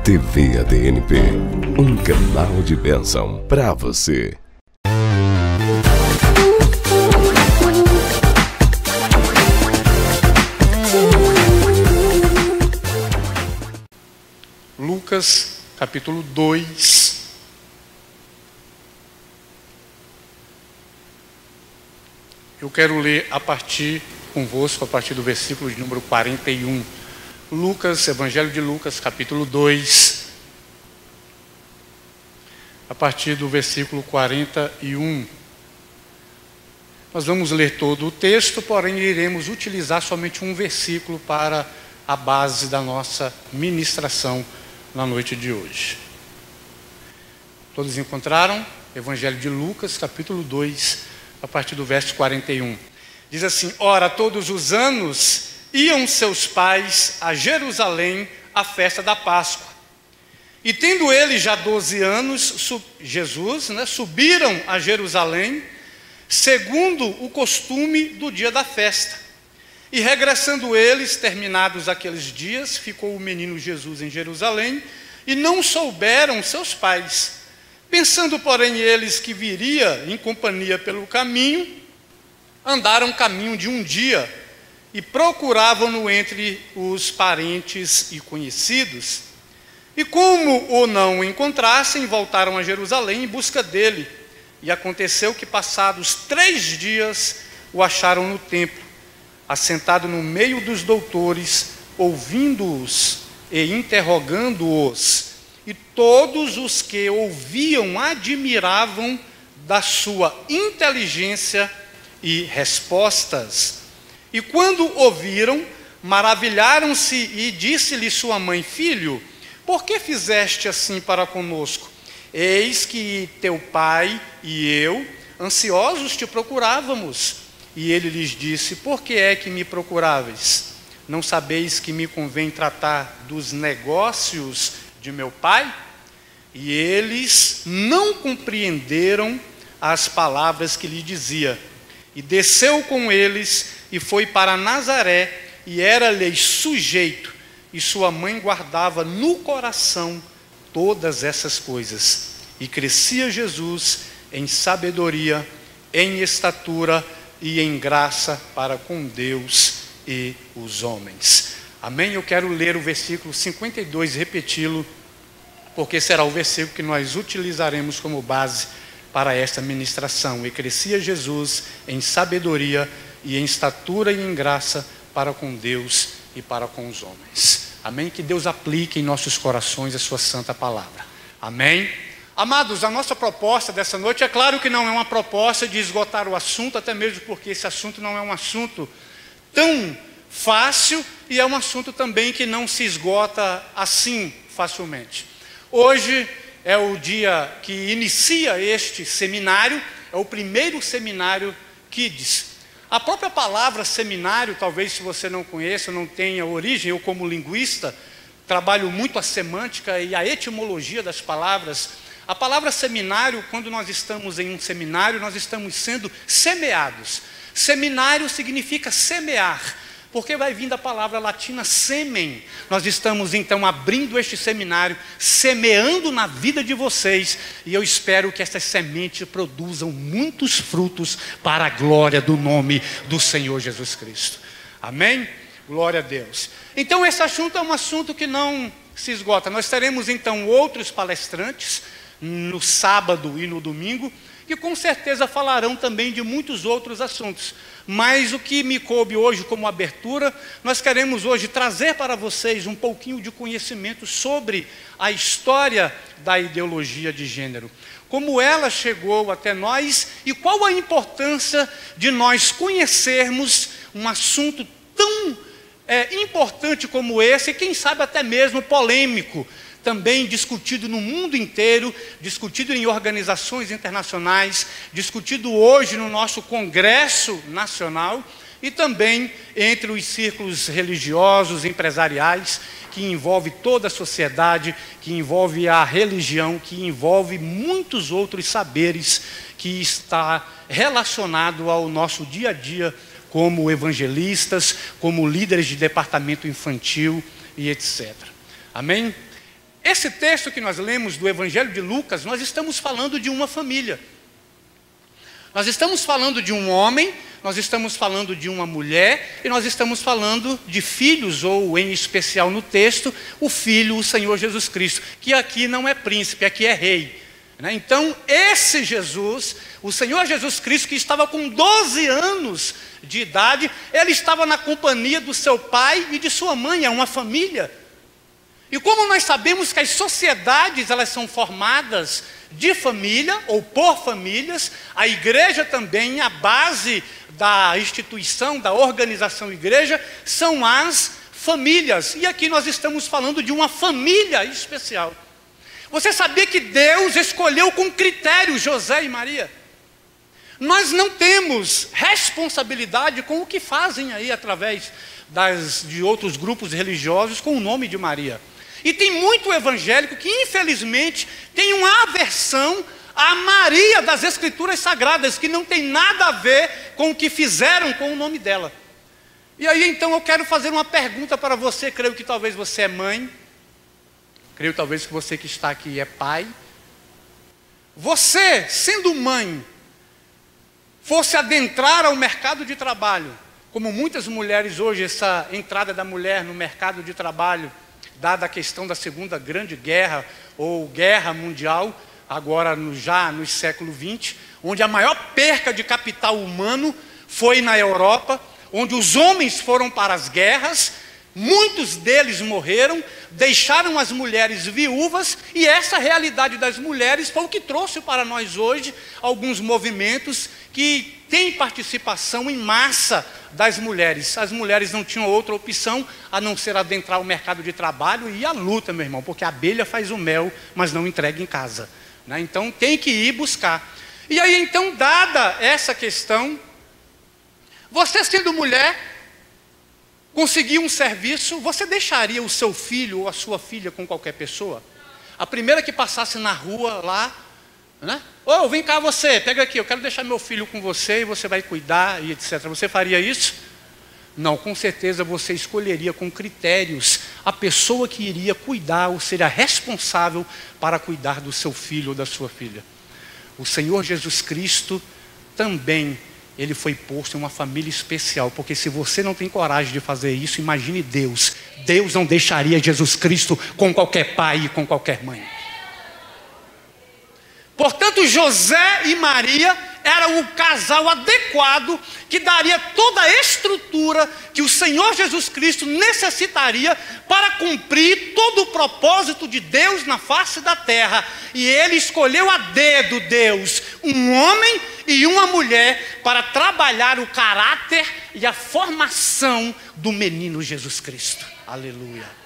TV ADNP, um canal de bênção para você. Lucas, capítulo 2. Eu quero ler convosco a partir do versículo de número 41. Lucas, Evangelho de Lucas, capítulo 2, a partir do versículo 41. Nós vamos ler todo o texto, porém iremos utilizar somente um versículo para a base da nossa ministração na noite de hoje. Todos encontraram? Evangelho de Lucas, capítulo 2, a partir do verso 41. Diz assim: ora, todos os anos iam seus pais a Jerusalém à festa da Páscoa. E tendo eles já 12 anos, subiram a Jerusalém, segundo o costume do dia da festa. E regressando eles, terminados aqueles dias, ficou o menino Jesus em Jerusalém, e não souberam seus pais. Pensando, porém, eles que viria em companhia pelo caminho, andaram caminho de um dia, e procuravam-no entre os parentes e conhecidos. E como o não encontrassem, voltaram a Jerusalém em busca dele. E aconteceu que, passados 3 dias, o acharam no templo, assentado no meio dos doutores, ouvindo-os e interrogando-os. E todos os que ouviam admiravam da sua inteligência e respostas. E quando ouviram, maravilharam-se, e disse-lhe sua mãe: filho, por que fizeste assim para conosco? Eis que teu pai e eu, ansiosos, te procurávamos. E ele lhes disse: por que é que me procuráveis? Não sabeis que me convém tratar dos negócios de meu pai? E eles não compreenderam as palavras que lhe dizia. E desceu com eles e foi para Nazaré, e era-lhe sujeito, e sua mãe guardava no coração todas essas coisas. E crescia Jesus em sabedoria, em estatura e em graça para com Deus e os homens. Amém? Eu quero ler o versículo 52 e repeti-lo, porque será o versículo que nós utilizaremos como base para esta ministração. E crescia Jesus em sabedoria e em estatura e em graça para com Deus e para com os homens. Amém? Que Deus aplique em nossos corações a sua santa palavra. Amém? Amados, a nossa proposta dessa noite, é claro que não é uma proposta de esgotar o assunto, até mesmo porque esse assunto não é um assunto tão fácil, e é um assunto também que não se esgota assim facilmente. Hoje é o dia que inicia este seminário, é o primeiro seminário Kids. A própria palavra seminário, talvez se você não conheça, não tenha origem, eu como linguista, trabalho muito a semântica e a etimologia das palavras. A palavra seminário, quando nós estamos em um seminário, nós estamos sendo semeados. Seminário significa semear, porque vai vir da palavra latina semen. Nós estamos então abrindo este seminário, semeando na vida de vocês, e eu espero que essas sementes produzam muitos frutos para a glória do nome do Senhor Jesus Cristo. Amém? Glória a Deus. Então esse assunto é um assunto que não se esgota. Nós teremos então outros palestrantes no sábado e no domingo, que com certeza falarão também de muitos outros assuntos. Mas o que me coube hoje como abertura, nós queremos hoje trazer para vocês um pouquinho de conhecimento sobre a história da ideologia de gênero. Como ela chegou até nós e qual a importância de nós conhecermos um assunto tão importante como esse, e quem sabe até mesmo polêmico, também discutido no mundo inteiro, discutido em organizações internacionais, discutido hoje no nosso Congresso Nacional e também entre os círculos religiosos, empresariais, que envolve toda a sociedade, que envolve a religião, que envolve muitos outros saberes que está relacionado ao nosso dia a dia como evangelistas, como líderes de departamento infantil e etc. Amém? esse texto que nós lemos do Evangelho de Lucas, nós estamos falando de uma família. Nós estamos falando de um homem, nós estamos falando de uma mulher, e nós estamos falando de filhos, ou em especial no texto, o Filho, o Senhor Jesus Cristo, que aqui não é príncipe, aqui é rei. Então, esse Jesus, o Senhor Jesus Cristo, que estava com 12 anos de idade, ele estava na companhia do seu pai e de sua mãe, é uma família. E como nós sabemos que as sociedades, elas são formadas de família ou por famílias, a igreja também, a base da instituição, da organização igreja, são as famílias. E aqui nós estamos falando de uma família especial. Você sabia que Deus escolheu com critério José e Maria? Nós não temos responsabilidade com o que fazem aí através de outros grupos religiosos com o nome de Maria. E tem muito evangélico que infelizmente tem uma aversão à Maria das Escrituras Sagradas, que não tem nada a ver com o que fizeram com o nome dela. E aí então eu quero fazer uma pergunta para você, creio que talvez você é mãe, creio talvez que você que está aqui é pai. Você, sendo mãe, fosse adentrar ao mercado de trabalho, como muitas mulheres hoje, essa entrada da mulher no mercado de trabalho, dada a questão da Segunda Grande Guerra, ou Guerra Mundial, agora já no século XX, onde a maior perca de capital humano foi na Europa, onde os homens foram para as guerras, muitos deles morreram, deixaram as mulheres viúvas, e essa realidade das mulheres foi o que trouxe para nós hoje alguns movimentos que têm participação em massa das mulheres. As mulheres não tinham outra opção a não ser adentrar o mercado de trabalho e ir à luta, meu irmão, porque a abelha faz o mel, mas não entrega em casa, né? Então tem que ir buscar. E aí então, dada essa questão, você sendo mulher, conseguir um serviço, você deixaria o seu filho ou a sua filha com qualquer pessoa? A primeira que passasse na rua lá, né? Ô, vem cá você, pega aqui, eu quero deixar meu filho com você e você vai cuidar e etc. Você faria isso? Não, com certeza você escolheria com critérios a pessoa que iria cuidar ou seria responsável para cuidar do seu filho ou da sua filha. O Senhor Jesus Cristo também, ele foi posto em uma família especial, porque se você não tem coragem de fazer isso, imagine Deus. Deus não deixaria Jesus Cristo com qualquer pai e com qualquer mãe. Portanto, José e Maria eram o casal adequado que daria toda a estrutura que o Senhor Jesus Cristo necessitaria para cumprir todo o propósito de Deus na face da terra. E ele escolheu a dedo, Deus, um homem e uma mulher para trabalhar o caráter e a formação do menino Jesus Cristo. Aleluia.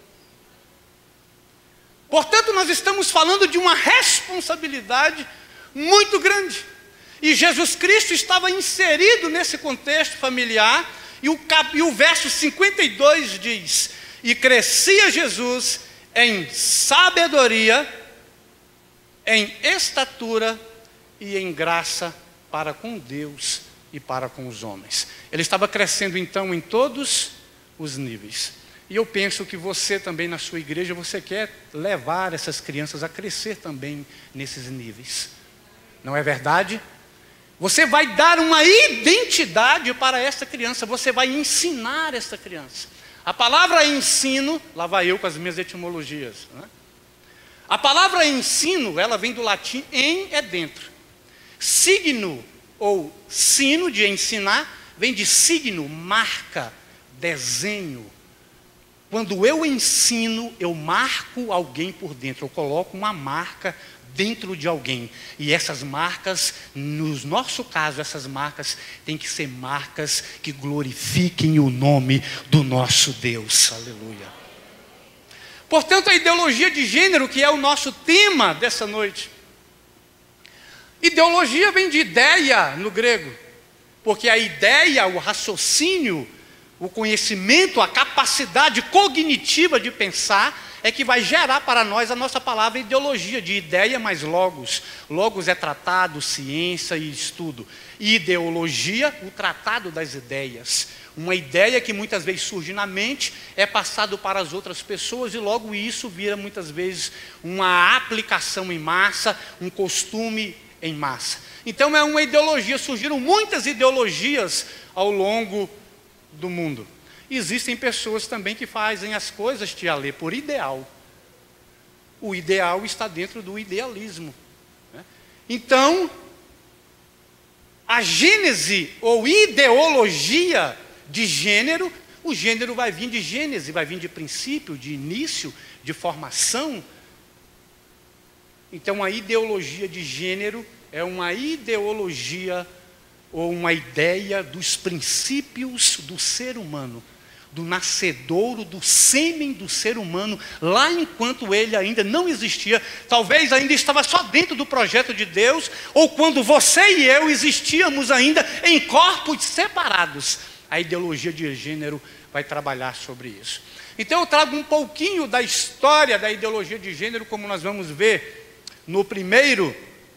Portanto, nós estamos falando de uma responsabilidade muito grande. E Jesus Cristo estava inserido nesse contexto familiar. E o verso 52 diz: e crescia Jesus em sabedoria, em estatura e em graça para com Deus e para com os homens. Ele estava crescendo então em todos os níveis. E eu penso que você também na sua igreja, você quer levar essas crianças a crescer também nesses níveis. Não é verdade? Você vai dar uma identidade para essa criança, você vai ensinar essa criança. A palavra ensino, lá vai eu com as minhas etimologias, né? A palavra ensino, ela vem do latim en é dentro. Signo ou sino de ensinar, vem de signo, marca, desenho. Quando eu ensino, eu marco alguém por dentro, eu coloco uma marca dentro de alguém. E essas marcas, no nosso caso, essas marcas têm que ser marcas que glorifiquem o nome do nosso Deus. Aleluia. Portanto, a ideologia de gênero, que é o nosso tema dessa noite. Ideologia vem de ideia no grego, porque a ideia, o raciocínio, o conhecimento, a capacidade cognitiva de pensar é que vai gerar para nós a nossa palavra ideologia, de ideia mais logos. Logos é tratado, ciência e estudo. E ideologia, o tratado das ideias. Uma ideia que muitas vezes surge na mente, é passado para as outras pessoas e logo isso vira muitas vezes uma aplicação em massa, um costume em massa. Então é uma ideologia, surgiram muitas ideologias ao longo do mundo. Existem pessoas também que fazem as coisas, tia Lê, por ideal. O ideal está dentro do idealismo, né? Então, a gênese ou ideologia de gênero, o gênero vai vir de gênese, vai vir de princípio, de início, de formação. Então, a ideologia de gênero é uma ideologia ou uma ideia dos princípios do ser humano, do nascedouro, do sêmen do ser humano, lá enquanto ele ainda não existia, talvez ainda estava só dentro do projeto de Deus, ou quando você e eu existíamos ainda em corpos separados. A ideologia de gênero vai trabalhar sobre isso. Então eu trago um pouquinho da história da ideologia de gênero, como nós vamos ver no primeiro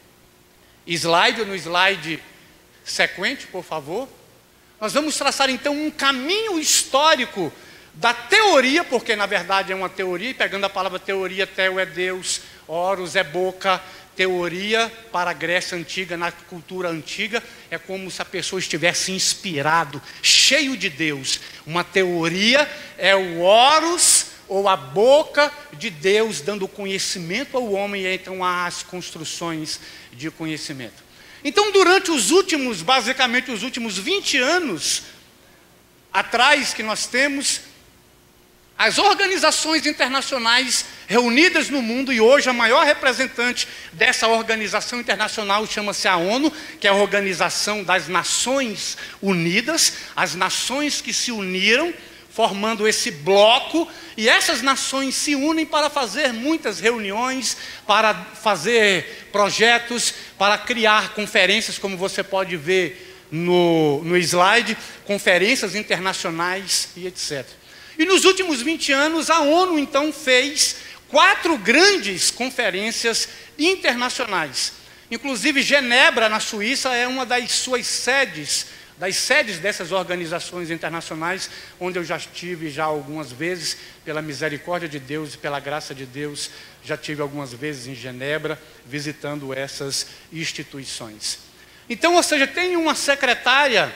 slide, no slide sequente, por favor. Nós vamos traçar então um caminho histórico da teoria, porque na verdade é uma teoria, e pegando a palavra teoria, teo é Deus, oros é boca, teoria para a Grécia Antiga, na cultura antiga, é como se a pessoa estivesse inspirado, cheio de Deus. Uma teoria é o oros, ou a boca de Deus, dando conhecimento ao homem, e entram as construções de conhecimento. Então, durante basicamente os últimos 20 anos atrás que nós temos, as organizações internacionais reunidas no mundo, e hoje a maior representante dessa organização internacional chama-se a ONU, que é a Organização das Nações Unidas, as nações que se uniram, formando esse bloco, e essas nações se unem para fazer muitas reuniões, para fazer projetos, para criar conferências, como você pode ver no slide, conferências internacionais e etc. E nos últimos 20 anos, a ONU então fez 4 grandes conferências internacionais. Inclusive, Genebra, na Suíça, é uma das suas sedes, das sedes dessas organizações internacionais, onde eu já estive algumas vezes, pela misericórdia de Deus e pela graça de Deus, já estive algumas vezes em Genebra, visitando essas instituições. Então, ou seja, tem uma secretária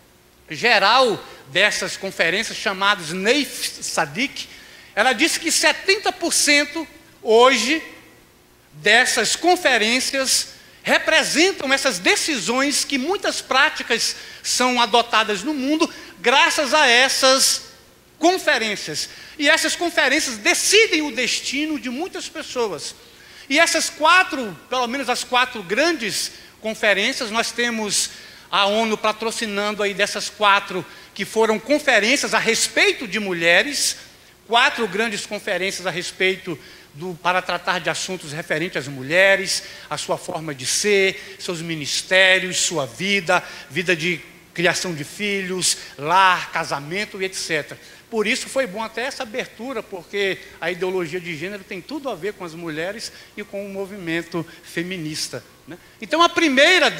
geral dessas conferências, chamada Neif Sadik. Ela disse que 70% hoje dessas conferências representam essas decisões, que muitas práticas são adotadas no mundo graças a essas conferências. E essas conferências decidem o destino de muitas pessoas. E essas 4, pelo menos as 4 grandes conferências, nós temos a ONU patrocinando aí dessas 4, que foram conferências a respeito de mulheres, 4 grandes conferências a respeito para tratar de assuntos referentes às mulheres, a sua forma de ser, seus ministérios, sua vida de criação de filhos, lar, casamento e etc. Por isso foi bom até essa abertura, porque a ideologia de gênero tem tudo a ver com as mulheres e com o movimento feminista, né? Então a primeira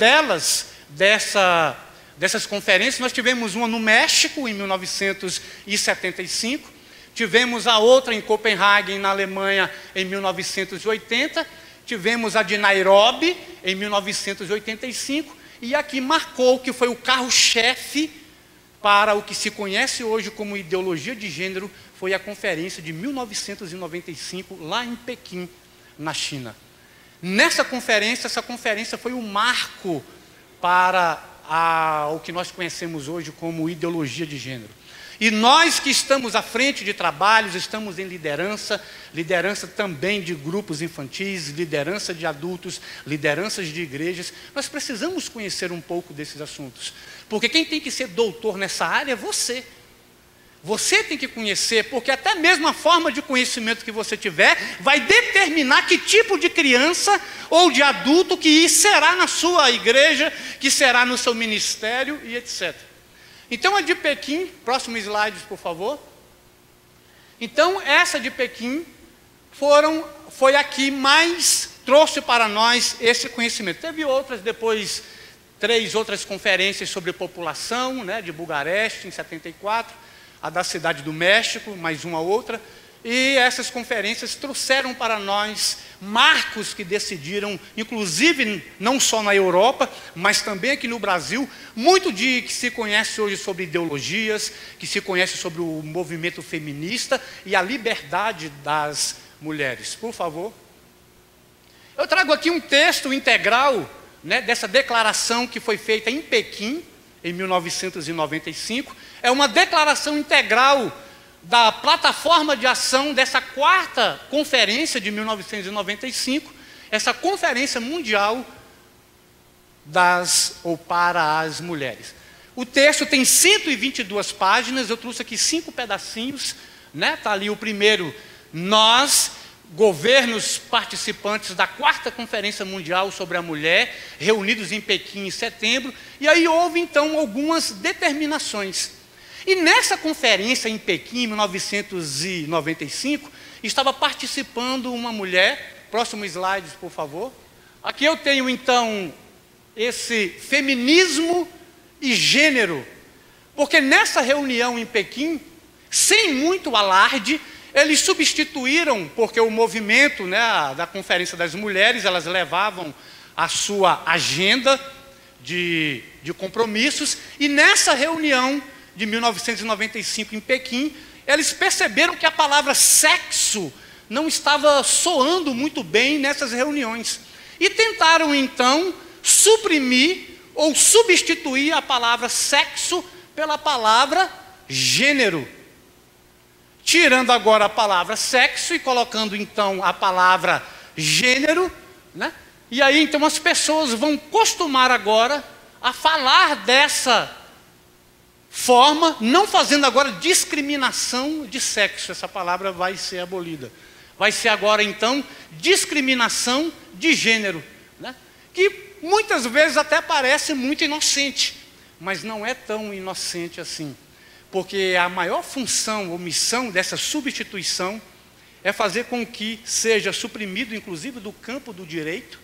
dessas conferências, nós tivemos uma no México em 1975, tivemos a outra em Copenhague, na Alemanha, em 1980, tivemos a de Nairobi, em 1985, e aqui marcou que foi o carro-chefe para o que se conhece hoje como ideologia de gênero, foi a conferência de 1995, lá em Pequim, na China. Essa conferência foi um marco para o que nós conhecemos hoje como ideologia de gênero. E nós que estamos à frente de trabalhos, estamos em liderança também de grupos infantis, liderança de adultos, lideranças de igrejas, nós precisamos conhecer um pouco desses assuntos. Porque quem tem que ser doutor nessa área é você. Você tem que conhecer, porque até mesmo a forma de conhecimento que você tiver vai determinar que tipo de criança ou de adulto que será na sua igreja, que será no seu ministério e etc. Então a de Pequim, próximo slide, por favor. Então essa de Pequim, foi a que mais trouxe para nós esse conhecimento. Teve outras depois, 3 outras conferências sobre população, né, de Bucareste, em 74, a da Cidade do México, mais uma outra, e essas conferências trouxeram para nós marcos que decidiram, inclusive não só na Europa, mas também aqui no Brasil, muito de que se conhece hoje sobre ideologias, que se conhece sobre o movimento feminista e a liberdade das mulheres. Por favor. Eu trago aqui um texto integral, né, dessa declaração que foi feita em Pequim, em 1995. É uma declaração integral da plataforma de ação dessa 4ª conferência de 1995, essa Conferência Mundial para as Mulheres. O texto tem 122 páginas, eu trouxe aqui 5 pedacinhos, né? Está ali o primeiro, nós, governos participantes da 4ª Conferência Mundial sobre a Mulher, reunidos em Pequim em setembro, e aí houve então algumas determinações. E nessa conferência em Pequim, em 1995, estava participando uma mulher. Próximo slide, por favor. Aqui eu tenho então esse feminismo e gênero, porque nessa reunião em Pequim, sem muito alarde, eles substituíram, porque o movimento, né, da Conferência das Mulheres, elas levavam a sua agenda de compromissos, e nessa reunião de 1995 em Pequim, eles perceberam que a palavra sexo não estava soando muito bem nessas reuniões. E tentaram então suprimir ou substituir a palavra sexo pela palavra gênero. Tirando agora a palavra sexo e colocando então a palavra gênero, né? E aí então as pessoas vão costumar agora a falar dessa forma, não fazendo agora discriminação de sexo. Essa palavra vai ser abolida. Vai ser agora, então, discriminação de gênero, né? Que muitas vezes até parece muito inocente, mas não é tão inocente assim. Porque a maior função ou missão dessa substituição é fazer com que seja suprimido, inclusive do campo do direito,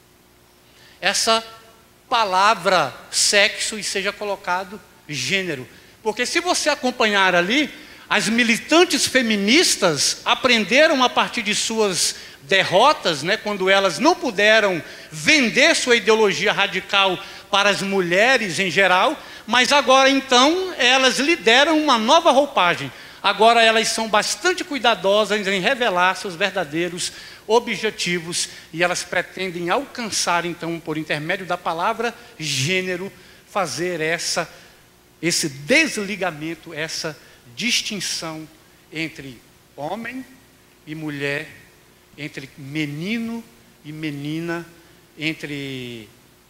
essa palavra sexo e seja colocado gênero. Porque se você acompanhar ali, as militantes feministas aprenderam a partir de suas derrotas, né, quando elas não puderam vender sua ideologia radical para as mulheres em geral, mas agora então elas lideram uma nova roupagem. Agora elas são bastante cuidadosas em revelar seus verdadeiros objetivos e elas pretendem alcançar então, por intermédio da palavra gênero, fazer esse desligamento, essa distinção entre homem e mulher, entre menino e menina, entre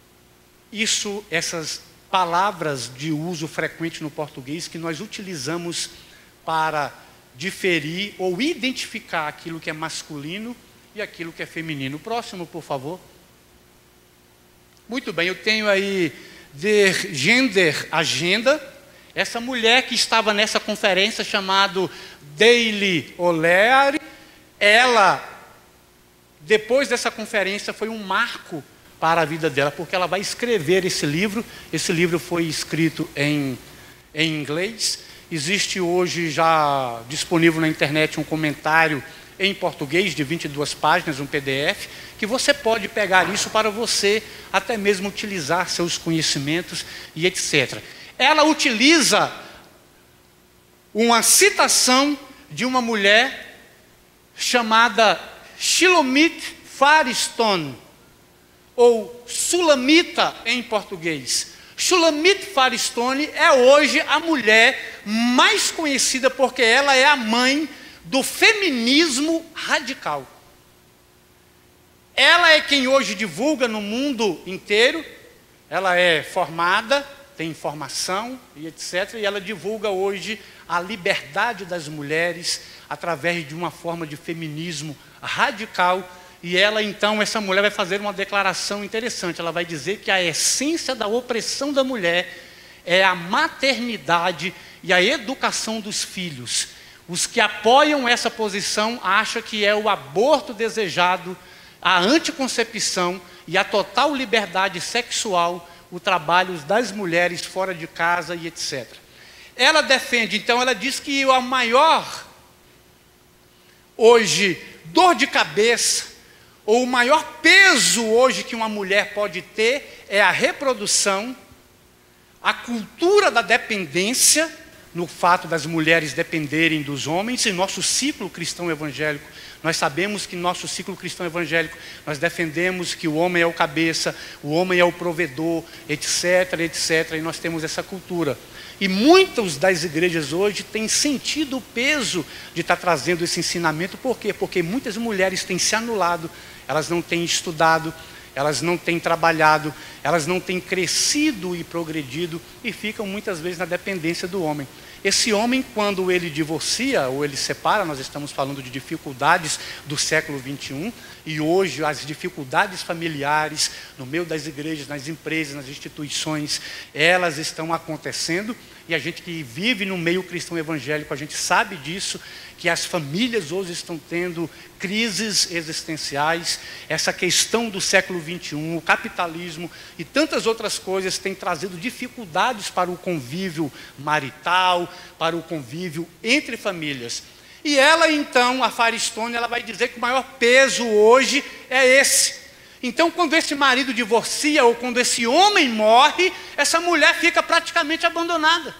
essas palavras de uso frequente no português que nós utilizamos para diferir ou identificar aquilo que é masculino e aquilo que é feminino. Próximo, por favor. Muito bem, eu tenho aí The Gender Agenda. Essa mulher que estava nessa conferência chamada Daily O'Leary, ela, depois dessa conferência, foi um marco para a vida dela, porque ela vai escrever esse livro. Esse livro foi escrito em inglês. Existe hoje já disponível na internet um comentário em português de 22 páginas, um PDF, que você pode pegar isso para você até mesmo utilizar seus conhecimentos e etc. Ela utiliza uma citação de uma mulher chamada Shulamit Firestone, ou Sulamita em português. Shulamit Firestone é hoje a mulher mais conhecida porque ela é a mãe do feminismo radical. Ela é quem hoje divulga no mundo inteiro. Ela é formada, tem formação e etc. E ela divulga hoje a liberdade das mulheres através de uma forma de feminismo radical. E ela então, essa mulher vai fazer uma declaração interessante. Ela vai dizer que a essência da opressão da mulher é a maternidade e a educação dos filhos. Os que apoiam essa posição acham que é o aborto desejado, a anticoncepção e a total liberdade sexual, o trabalho das mulheres fora de casa e etc. Ela defende, então, ela diz que a maior, hoje, dor de cabeça, ou o maior peso hoje que uma mulher pode ter é a reprodução, a cultura da dependência, no fato das mulheres dependerem dos homens, e nosso ciclo cristão evangélico, nós sabemos que nosso ciclo cristão evangélico, nós defendemos que o homem é o cabeça, o homem é o provedor, etc, etc, e nós temos essa cultura. E muitas das igrejas hoje têm sentido o peso de estar trazendo esse ensinamento. Por quê? Porque muitas mulheres têm se anulado, elas não têm estudado, elas não têm trabalhado, elas não têm crescido e progredido e ficam muitas vezes na dependência do homem. Esse homem, quando ele divorcia ou ele separa, nós estamos falando de dificuldades do século 21, e hoje as dificuldades familiares no meio das igrejas, nas empresas, nas instituições, elas estão acontecendo, e a gente que vive no meio cristão evangélico, a gente sabe disso, que as famílias hoje estão tendo crises existenciais, essa questão do século 21, o capitalismo e tantas outras coisas têm trazido dificuldades para o convívio marital, para o convívio entre famílias. E ela então, a Firestone, ela vai dizer que o maior peso hoje é esse. Então, quando esse marido divorcia ou quando esse homem morre, essa mulher fica praticamente abandonada.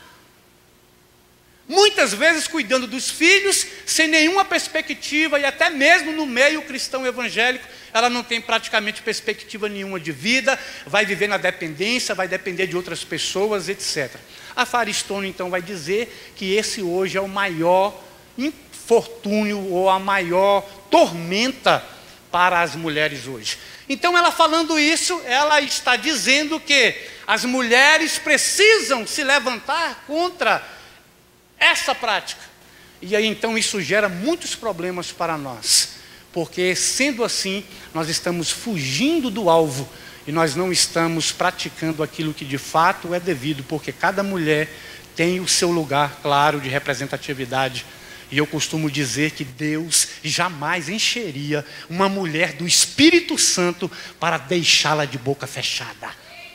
Muitas vezes cuidando dos filhos, sem nenhuma perspectiva, e até mesmo no meio cristão evangélico, ela não tem praticamente perspectiva nenhuma de vida, vai viver na dependência, vai depender de outras pessoas, etc. A Firestone então vai dizer que esse hoje é o maior infortúnio ou a maior tormenta para as mulheres hoje. Então, ela falando isso, ela está dizendo que as mulheres precisam se levantar contra essa prática. E aí então isso gera muitos problemas para nós, porque sendo assim, nós estamos fugindo do alvo e nós não estamos praticando aquilo que de fato é devido, porque cada mulher tem o seu lugar claro de representatividade. E eu costumo dizer que Deus jamais encheria uma mulher do Espírito Santo para deixá-la de boca fechada.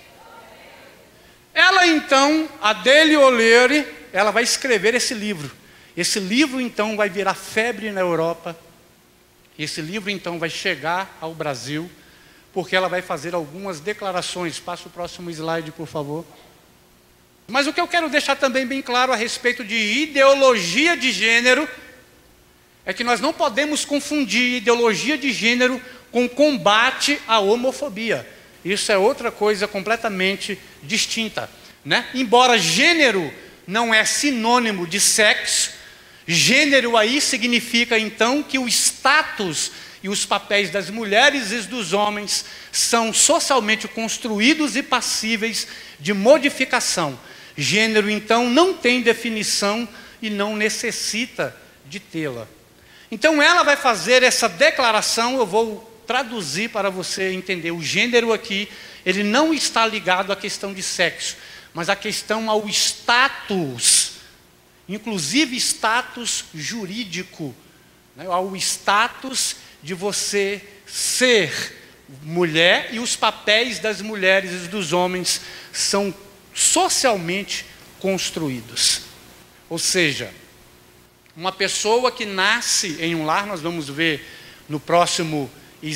Ela então, Adele O'Leary, ela vai escrever esse livro. Esse livro então vai virar febre na Europa. Esse livro então vai chegar ao Brasil, porque ela vai fazer algumas declarações. Passa o próximo slide, por favor. Mas o que eu quero deixar também bem claro a respeito de ideologia de gênero é que nós não podemos confundir ideologia de gênero com combate à homofobia. Isso é outra coisa completamente distinta, né? Embora gênero não é sinônimo de sexo, gênero aí significa então que o status e os papéis das mulheres e dos homens são socialmente construídos e passíveis de modificação. Gênero, então, não tem definição e não necessita de tê-la. Então, ela vai fazer essa declaração, eu vou traduzir para você entender. O gênero aqui, ele não está ligado à questão de sexo, mas à questão ao status, inclusive status jurídico, né? Ao status de você ser mulher, e os papéis das mulheres e dos homens são socialmente construídos. Ou seja, uma pessoa que nasce em um lar, nós vamos ver no próximo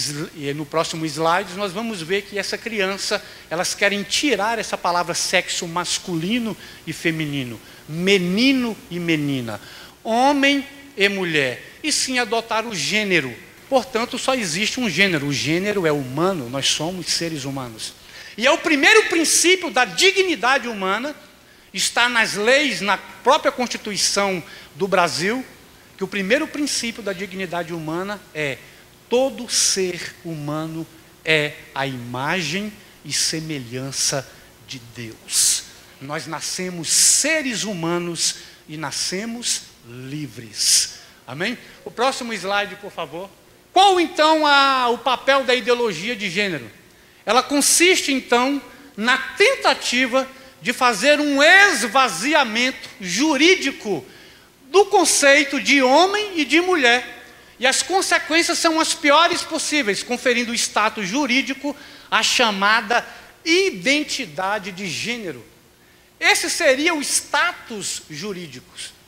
slide, nós vamos ver que essa criança, elas querem tirar essa palavra sexo masculino e feminino, menino e menina, homem e mulher, e sim adotar o gênero. Portanto, só existe um gênero, o gênero é humano, nós somos seres humanos. E é o primeiro princípio da dignidade humana, está nas leis, na própria Constituição do Brasil, que o primeiro princípio da dignidade humana é: todo ser humano é a imagem e semelhança de Deus. Nós nascemos seres humanos e nascemos livres. Amém? O próximo slide, por favor. Qual então o papel da ideologia de gênero? Ela consiste então na tentativa de fazer um esvaziamento jurídico do conceito de homem e de mulher. E as consequências são as piores possíveis, conferindo status jurídico à chamada identidade de gênero. Esse seria o status jurídico.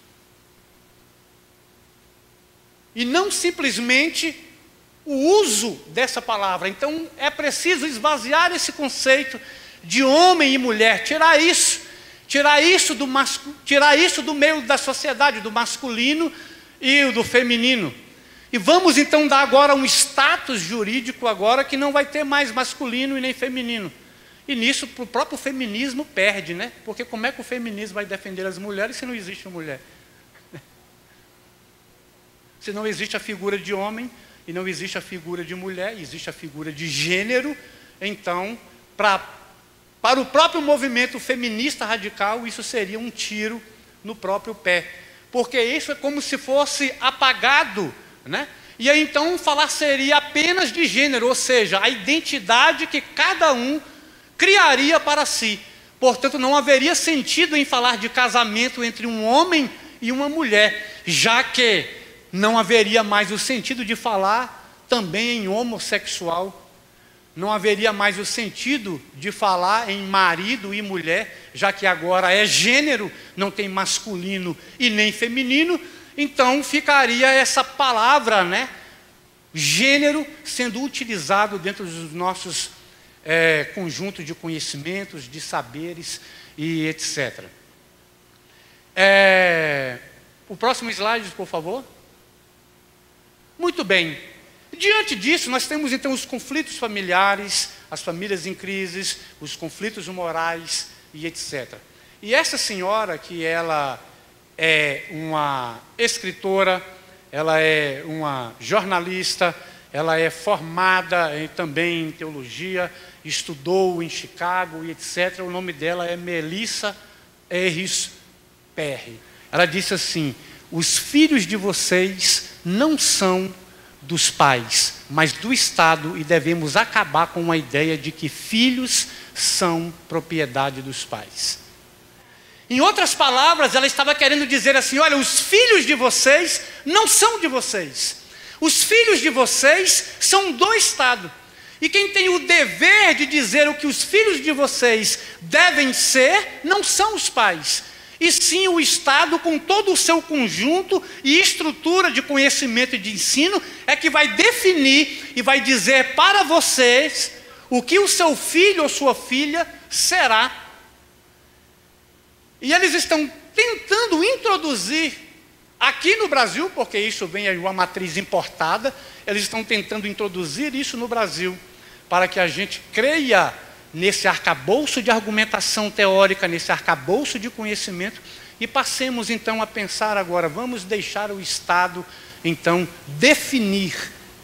E não simplesmente o uso dessa palavra. Então é preciso esvaziar esse conceito de homem e mulher, tirar isso do meio da sociedade, do masculino e do feminino. E vamos então dar agora um status jurídico agora que não vai ter mais masculino e nem feminino. E nisso o próprio feminismo perde, né? Porque como é que o feminismo vai defender as mulheres se não existe mulher? Se não existe a figura de homem e não existe a figura de mulher, existe a figura de gênero, então, para o próprio movimento feminista radical, isso seria um tiro no próprio pé. Porque isso é como se fosse apagado, né? E aí então falar seria apenas de gênero, ou seja, a identidade que cada um criaria para si. Portanto, não haveria sentido em falar de casamento entre um homem e uma mulher, já que não haveria mais o sentido de falar também em homossexual. Não haveria mais o sentido de falar em marido e mulher, já que agora é gênero, não tem masculino e nem feminino. Então ficaria essa palavra, né, gênero, sendo utilizado dentro dos nossos conjuntos de conhecimentos, de saberes e etc. O próximo slide, por favor. Muito bem. Diante disso, nós temos então os conflitos familiares, as famílias em crises, os conflitos morais e etc. E essa senhora, que ela é uma escritora, ela é uma jornalista, ela é formada também em teologia, estudou em Chicago e etc. O nome dela é Melissa Harris Perry. Ela disse assim: os filhos de vocês não são dos pais, mas do Estado, e devemos acabar com a ideia de que filhos são propriedade dos pais. Em outras palavras, ela estava querendo dizer assim: olha, os filhos de vocês não são de vocês. Os filhos de vocês são do Estado. E quem tem o dever de dizer o que os filhos de vocês devem ser, não são os pais, e sim o Estado, com todo o seu conjunto e estrutura de conhecimento e de ensino, é que vai definir e vai dizer para vocês o que o seu filho ou sua filha será. E eles estão tentando introduzir aqui no Brasil, porque isso vem de uma matriz importada, eles estão tentando introduzir isso no Brasil, para que a gente creia nesse arcabouço de argumentação teórica, nesse arcabouço de conhecimento, e passemos então a pensar agora, vamos deixar o Estado então definir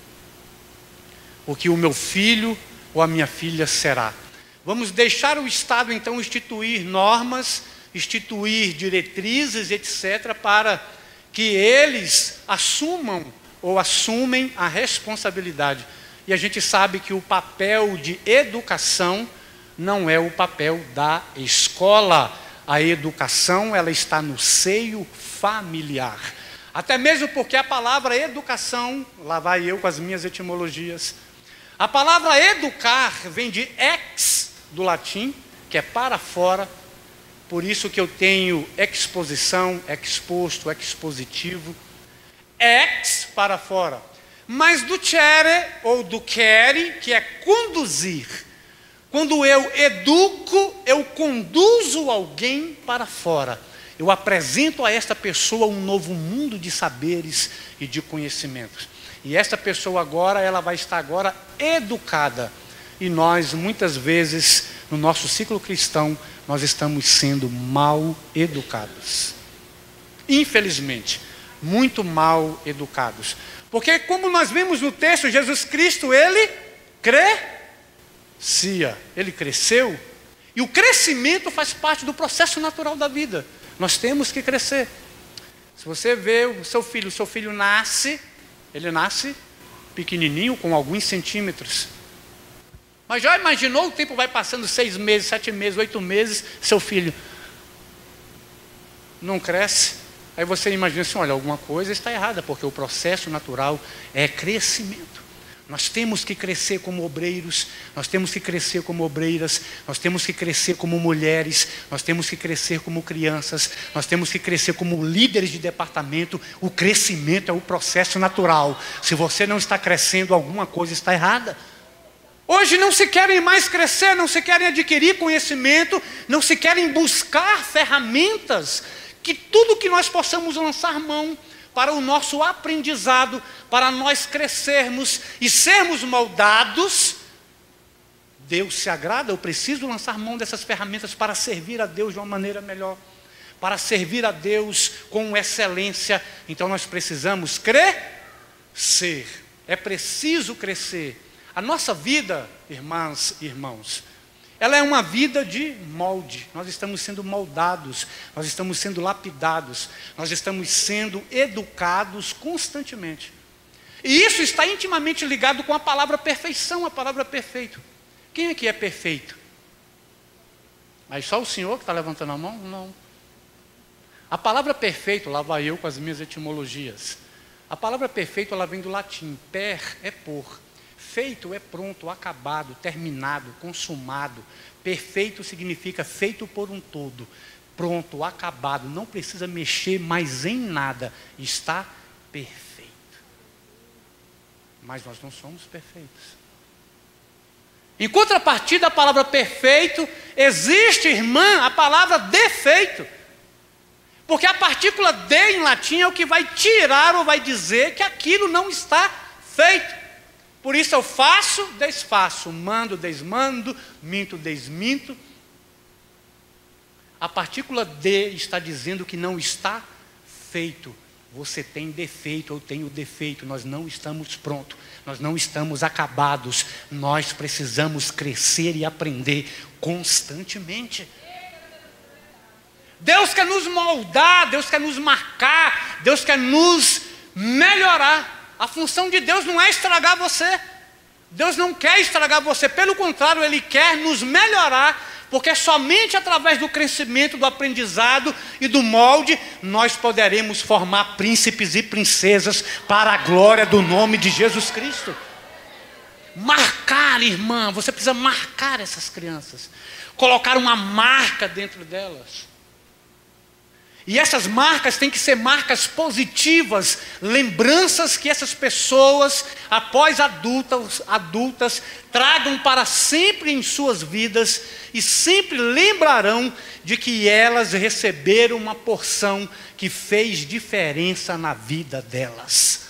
o que o meu filho ou a minha filha será. Vamos deixar o Estado então instituir normas, instituir diretrizes, etc., para que eles assumam ou assumem a responsabilidade. E a gente sabe que o papel de educação não é o papel da escola. A educação, ela está no seio familiar. Até mesmo porque a palavra educação, lá vai eu com as minhas etimologias, a palavra educar vem de ex, do latim, que é para fora. Por isso que eu tenho exposição, exposto, expositivo. Ex, para fora. Mas do cere, ou do quere, que é conduzir. Quando eu educo, eu conduzo alguém para fora. Eu apresento a esta pessoa um novo mundo de saberes e de conhecimentos. E esta pessoa agora, ela vai estar agora educada. E nós, muitas vezes, no nosso ciclo cristão, nós estamos sendo mal educados. Infelizmente, muito mal educados. Porque como nós vimos no texto, Jesus Cristo, ele crescia, ele cresceu. E o crescimento faz parte do processo natural da vida. Nós temos que crescer. Se você vê o seu filho nasce, ele nasce pequenininho, com alguns centímetros. Mas já imaginou o tempo vai passando 6 meses, 7 meses, 8 meses, seu filho não cresce, Aí você imagina assim, olha, alguma coisa está errada, porque o processo natural é crescimento. Nós temos que crescer como obreiros, nós temos que crescer como obreiras, nós temos que crescer como mulheres, nós temos que crescer como crianças, nós temos que crescer como líderes de departamento. O crescimento é o processo natural. Se você não está crescendo, alguma coisa está errada. Hoje não se querem mais crescer, não se querem adquirir conhecimento, não se querem buscar ferramentas, que tudo que nós possamos lançar mão para o nosso aprendizado, para nós crescermos e sermos moldados. Deus se agrada, eu preciso lançar mão dessas ferramentas para servir a Deus de uma maneira melhor, para servir a Deus com excelência. Então nós precisamos crescer, é preciso crescer. A nossa vida, irmãs e irmãos, ela é uma vida de molde. Nós estamos sendo moldados, nós estamos sendo lapidados, nós estamos sendo educados constantemente. E isso está intimamente ligado com a palavra perfeição, a palavra perfeito. Quem aqui é perfeito? Mas só o senhor que está levantando a mão? Não. A palavra perfeito, lá vai eu com as minhas etimologias. A palavra perfeito, ela vem do latim. Per é por. Feito é pronto, acabado, terminado, consumado. Perfeito significa feito por um todo. Pronto, acabado, não precisa mexer mais em nada. Está perfeito. Mas nós não somos perfeitos. Em contrapartida, a palavra perfeito, existe, irmã, a palavra defeito. Porque a partícula de em latim é o que vai tirar ou vai dizer que aquilo não está feito. Por isso eu faço, desfaço, mando, desmando, minto, desminto. A partícula de está dizendo que não está feito. Você tem defeito, eu tenho defeito, nós não estamos prontos, nós não estamos acabados. Nós precisamos crescer e aprender constantemente. Deus quer nos moldar, Deus quer nos marcar, Deus quer nos melhorar. A função de Deus não é estragar você. Deus não quer estragar você. Pelo contrário, Ele quer nos melhorar. Porque somente através do crescimento, do aprendizado e do molde, nós poderemos formar príncipes e princesas para a glória do nome de Jesus Cristo. Marcar, irmã, você precisa marcar essas crianças. Colocar uma marca dentro delas. E essas marcas têm que ser marcas positivas, lembranças que essas pessoas, após adultas, tragam para sempre em suas vidas e sempre lembrarão de que elas receberam uma porção que fez diferença na vida delas.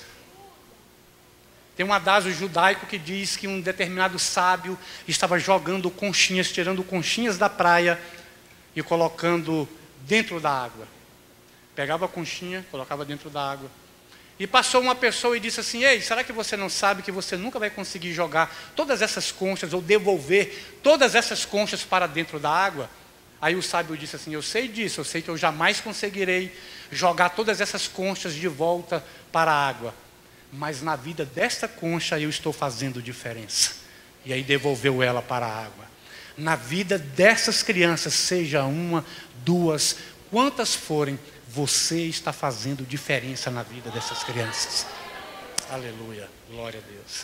Tem um adágio judaico que diz que um determinado sábio estava jogando conchinhas, tirando conchinhas da praia e colocando dentro da água. Pegava a conchinha, colocava dentro da água. E passou uma pessoa e disse assim: ei, será que você não sabe que você nunca vai conseguir jogar todas essas conchas ou devolver todas essas conchas para dentro da água? Aí o sábio disse assim: eu sei disso, eu sei que eu jamais conseguirei jogar todas essas conchas de volta para a água. Mas na vida desta concha eu estou fazendo diferença. E aí devolveu ela para a água. Na vida dessas crianças, seja uma, duas, quantas forem, você está fazendo diferença na vida dessas crianças. Aleluia, glória a Deus.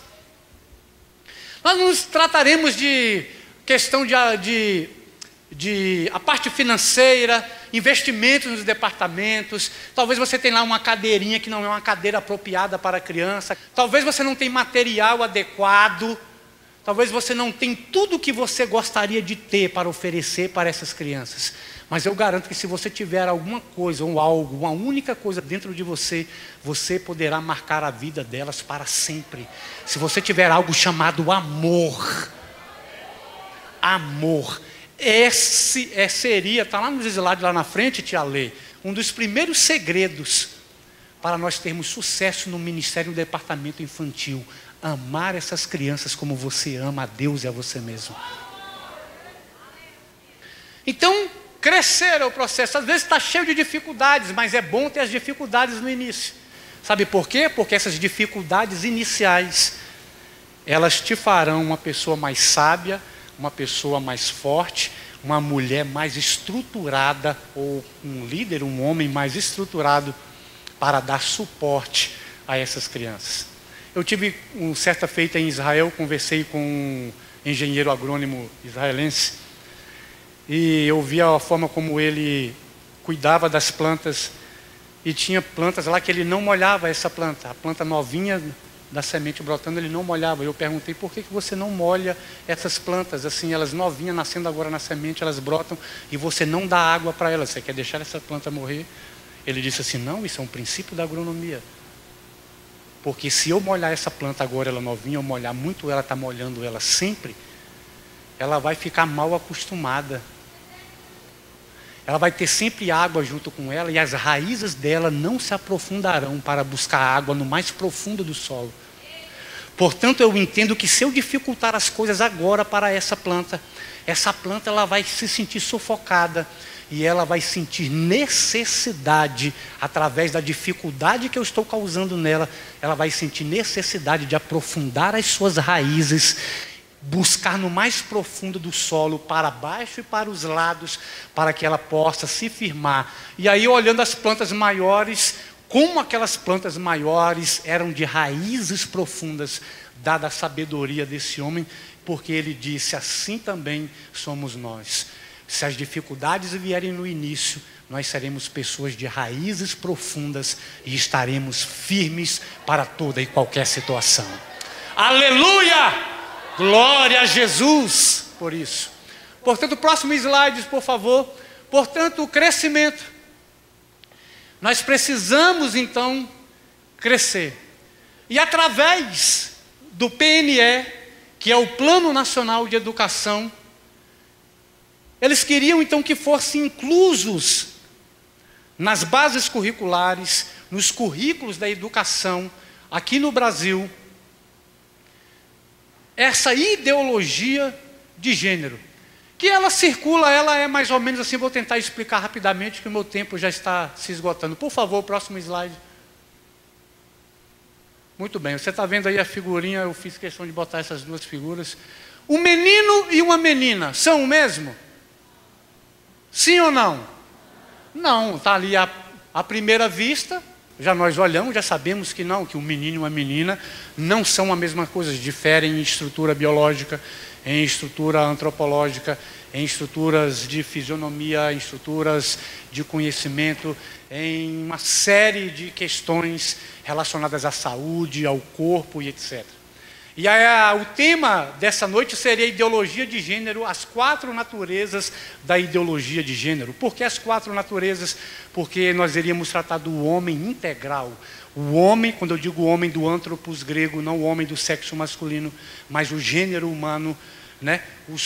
Nós nos trataremos de questão de a parte financeira, investimentos nos departamentos. Talvez você tenha lá uma cadeirinha que não é uma cadeira apropriada para a criança. Talvez você não tenha material adequado. Talvez você não tenha tudo o que você gostaria de ter para oferecer para essas crianças. Mas eu garanto que se você tiver alguma coisa ou algo, uma única coisa dentro de você, você poderá marcar a vida delas para sempre. Se você tiver algo chamado amor. Amor. Esse seria, está lá nos slides lá na frente, tia Lê, um dos primeiros segredos para nós termos sucesso no ministério, no departamento infantil. Amar essas crianças como você ama a Deus e a você mesmo. Então, crescer é o processo. Às vezes está cheio de dificuldades, mas é bom ter as dificuldades no início. Sabe por quê? Porque essas dificuldades iniciais, elas te farão uma pessoa mais sábia, uma pessoa mais forte, uma mulher mais estruturada, ou um líder, um homem mais estruturado para dar suporte a essas crianças. Eu tive uma certa feita em Israel, conversei com um engenheiro agrônomo israelense e eu vi a forma como ele cuidava das plantas, e tinha plantas lá que ele não molhava essa planta, a planta novinha da semente brotando, ele não molhava. Eu perguntei: por que você não molha essas plantas assim, elas novinhas, nascendo agora na semente, elas brotam e você não dá água para elas, você quer deixar essa planta morrer? Ele disse assim: não, isso é um princípio da agronomia, porque se eu molhar essa planta agora, ela novinha, eu molhar muito ela, está molhando ela sempre, ela vai ficar mal acostumada, ela vai ter sempre água junto com ela, e as raízes dela não se aprofundarão para buscar água no mais profundo do solo. Portanto, eu entendo que se eu dificultar as coisas agora para essa planta ela vai se sentir sufocada, e ela vai sentir necessidade, através da dificuldade que eu estou causando nela, ela vai sentir necessidade de aprofundar as suas raízes, buscar no mais profundo do solo, para baixo e para os lados, para que ela possa se firmar. E aí, olhando as plantas maiores, como aquelas plantas maiores eram de raízes profundas, dada a sabedoria desse homem, porque ele disse: assim também somos nós. Se as dificuldades vierem no início, nós seremos pessoas de raízes profundas e estaremos firmes para toda e qualquer situação. Aleluia! Glória a Jesus por isso. Portanto, próximo slide, por favor. Portanto, o crescimento. Nós precisamos, então, crescer. E através do PNE, que é o Plano Nacional de Educação, eles queriam, então, que fossem inclusos nas bases curriculares, nos currículos da educação, aqui no Brasil, essa ideologia de gênero, que ela circula, ela é mais ou menos assim. Vou tentar explicar rapidamente, que o meu tempo já está se esgotando. Por favor, próximo slide. Muito bem, você está vendo aí a figurinha, eu fiz questão de botar essas duas figuras. Um menino e uma menina, são o mesmo? Sim ou não? Não, está ali à primeira vista, já nós olhamos, já sabemos que não, que um menino e uma menina não são a mesma coisa, diferem em estrutura biológica, em estrutura antropológica, em estruturas de fisionomia, em estruturas de conhecimento, em uma série de questões relacionadas à saúde, ao corpo e etc. E aí, o tema dessa noite seria a ideologia de gênero, as 4 naturezas da ideologia de gênero. Por que as 4 naturezas? Porque nós iríamos tratar do homem integral. O homem, quando eu digo homem do antropos grego, não o homem do sexo masculino, mas o gênero humano, né?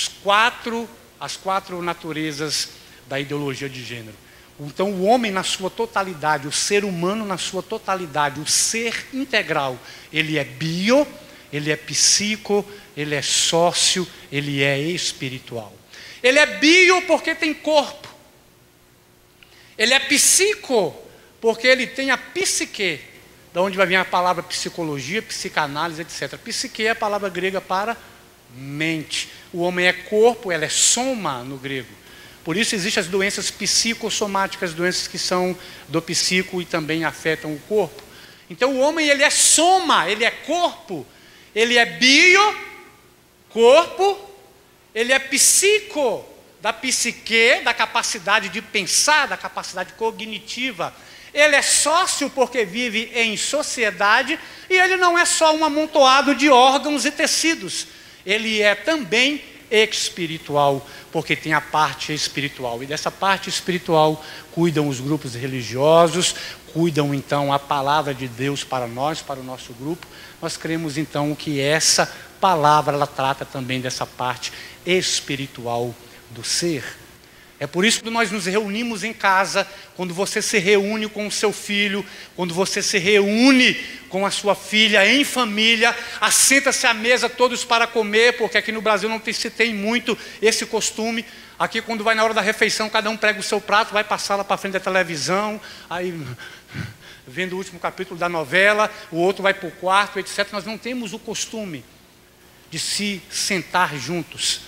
As 4 naturezas da ideologia de gênero. Então, o homem na sua totalidade, o ser humano na sua totalidade, o ser integral, ele é bio, ele é psico, ele é sócio, ele é espiritual. Ele é bio porque tem corpo. Ele é psico porque ele tem a psique, da onde vai vir a palavra psicologia, psicanálise, etc. Psique é a palavra grega para mente. O homem é corpo, ela é soma no grego. Por isso existem as doenças psicossomáticas, doenças que são do psico e também afetam o corpo. Então o homem, ele é soma, ele é corpo. Ele é bio, corpo, ele é psico, da psique, da capacidade de pensar, da capacidade cognitiva. Ele é sócio porque vive em sociedade, e ele não é só um amontoado de órgãos e tecidos. Ele é também espiritual, porque tem a parte espiritual. E dessa parte espiritual cuidam os grupos religiosos, cuidam então a palavra de Deus para nós, para o nosso grupo. Nós cremos então que essa palavra, ela trata também dessa parte espiritual do ser. É por isso que nós nos reunimos em casa, quando você se reúne com o seu filho, quando você se reúne com a sua filha em família, assenta-se à mesa todos para comer, porque aqui no Brasil não se tem muito esse costume. Aqui, quando vai na hora da refeição, cada um prega o seu prato, vai passar lá para frente da televisão, aí vendo o último capítulo da novela, o outro vai para o quarto, etc. Nós não temos o costume de se sentar juntos.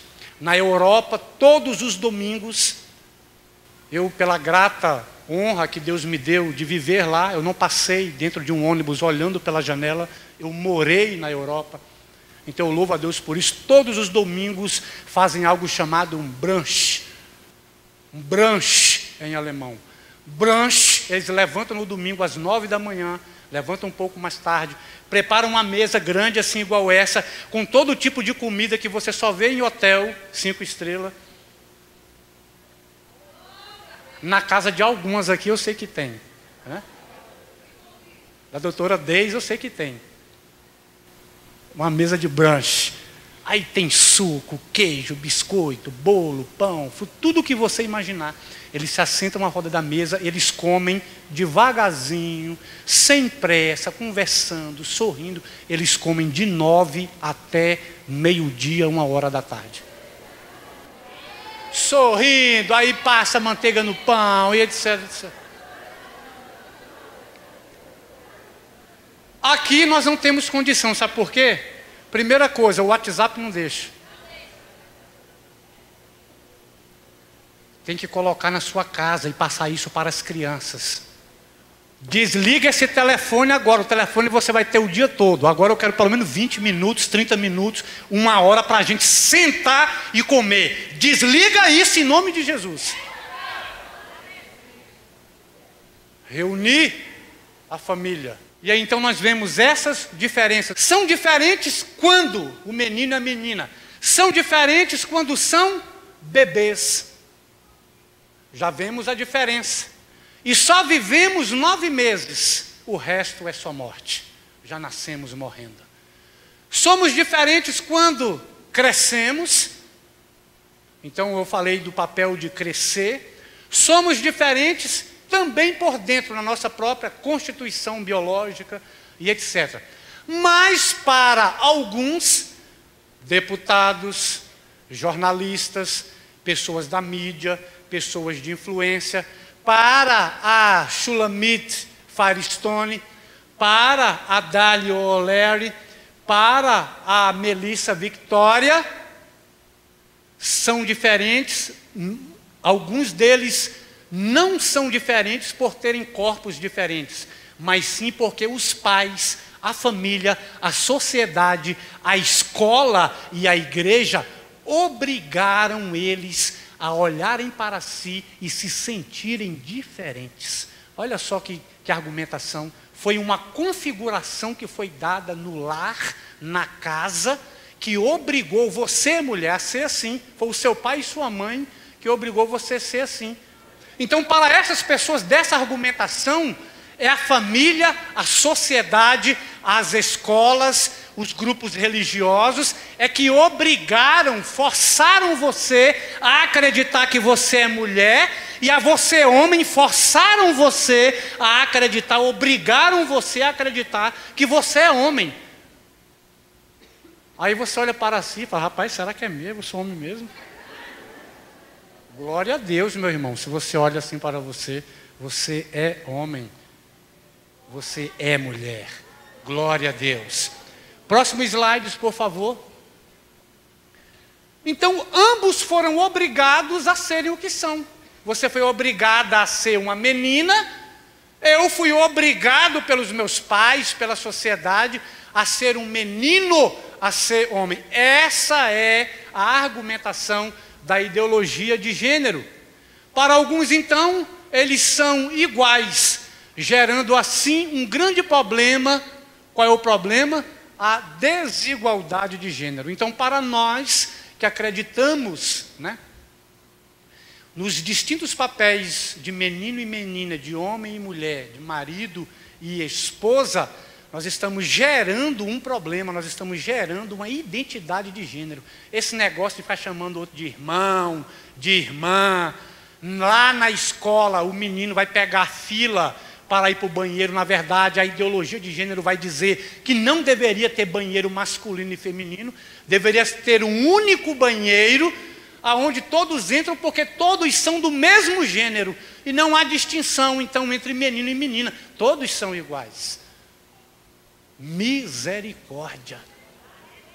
Na Europa, todos os domingos, eu, pela grata honra que Deus me deu de viver lá, eu não passei dentro de um ônibus olhando pela janela, eu morei na Europa. Então eu louvo a Deus por isso. Todos os domingos fazem algo chamado um brunch. Um brunch em alemão. Brunch, eles levantam no domingo às 9 da manhã, levantam um pouco mais tarde, preparam uma mesa grande assim igual essa, com todo tipo de comida que você só vê em hotel 5 estrelas. Na casa de algumas aqui eu sei que tem, né? Da doutora Deise eu sei que tem. Uma mesa de brunch. Aí tem suco, queijo, biscoito, bolo, pão, tudo o que você imaginar. Eles se assentam à roda da mesa, eles comem devagarzinho, sem pressa, conversando, sorrindo. Eles comem de 9 até meio-dia, 1h da tarde. Sorrindo, aí passa manteiga no pão e etc, etc. Aqui nós não temos condição, sabe por quê? Primeira coisa, o WhatsApp não deixa. Tem que colocar na sua casa e passar isso para as crianças. Desliga esse telefone agora. O telefone você vai ter o dia todo. Agora eu quero pelo menos 20 minutos, 30 minutos, 1h para a gente sentar e comer. Desliga isso em nome de Jesus. Reunir a família. E aí então nós vemos essas diferenças. São diferentes quando o menino e a menina. São diferentes quando são bebês. Já vemos a diferença. E só vivemos 9 meses, o resto é só morte. Já nascemos morrendo. Somos diferentes quando crescemos. Então eu falei do papel de crescer. Somos diferentes também por dentro, na nossa própria constituição biológica e etc. Mas para alguns, deputados, jornalistas, pessoas da mídia, pessoas de influência, para a Shulamit Firestone, para a Dália O'Leary, para a Melissa Victoria, são diferentes. Alguns deles não são diferentes por terem corpos diferentes, mas sim porque os pais, a família, a sociedade, a escola e a igreja obrigaram eles a olharem para si e se sentirem diferentes. Olha só que argumentação. Foi uma configuração que foi dada no lar, na casa, que obrigou você, mulher, a ser assim. Foi o seu pai e sua mãe que obrigou você a ser assim. Então, para essas pessoas, dessa argumentação, é a família, a sociedade, as escolas, os grupos religiosos, é que obrigaram, forçaram você a acreditar que você é mulher, e a você, homem, forçaram você a acreditar, obrigaram você a acreditar que você é homem. Aí você olha para si e fala, rapaz, será que é mesmo? Eu sou homem mesmo? Glória a Deus, meu irmão. Se você olha assim para você, você é homem. Você é mulher. Glória a Deus. Próximo slide, por favor. Então, ambos foram obrigados a serem o que são. Você foi obrigada a ser uma menina. Eu fui obrigado pelos meus pais, pela sociedade, a ser um menino, a ser homem. Essa é a argumentação da ideologia de gênero. Para alguns, então, eles são iguais, gerando assim um grande problema. Qual é o problema? A desigualdade de gênero. Então, para nós que acreditamos, né, nos distintos papéis de menino e menina, de homem e mulher, de marido e esposa, nós estamos gerando um problema, nós estamos gerando uma identidade de gênero. Esse negócio de ficar chamando o outro de irmão, de irmã. Lá na escola, o menino vai pegar a fila para ir para o banheiro. Na verdade, a ideologia de gênero vai dizer que não deveria ter banheiro masculino e feminino. Deveria ter um único banheiro, aonde todos entram, porque todos são do mesmo gênero. E não há distinção, então, entre menino e menina. Todos são iguais. Misericórdia.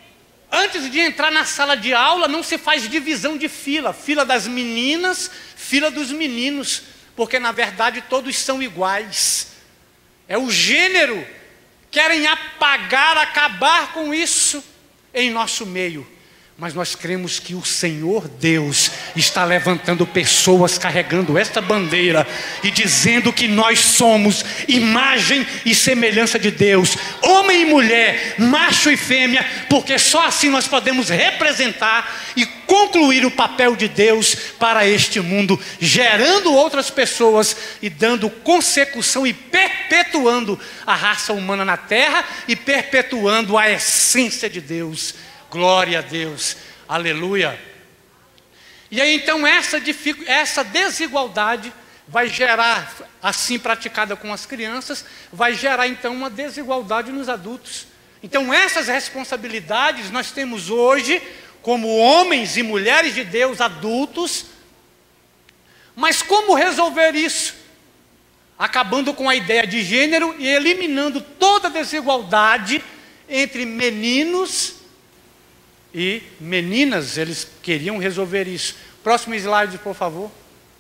Antes de entrar na sala de aula, não se faz divisão de fila. Fila das meninas, fila dos meninos. Porque, na verdade, todos são iguais. É o gênero. Querem apagar, acabar com isso em nosso meio. Mas nós cremos que o Senhor Deus está levantando pessoas carregando esta bandeira e dizendo que nós somos imagem e semelhança de Deus, homem e mulher, macho e fêmea, porque só assim nós podemos representar e concluir o papel de Deus para este mundo, gerando outras pessoas e dando consecução e perpetuando a raça humana na terra e perpetuando a essência de Deus. Glória a Deus, aleluia. E aí então essa desigualdade vai gerar, assim praticada com as crianças, vai gerar então uma desigualdade nos adultos. Então essas responsabilidades nós temos hoje como homens e mulheres de Deus adultos. Mas como resolver isso? Acabando com a ideia de gênero e eliminando toda a desigualdade entre meninos e meninas. Eles queriam resolver isso. Próximo slide, por favor.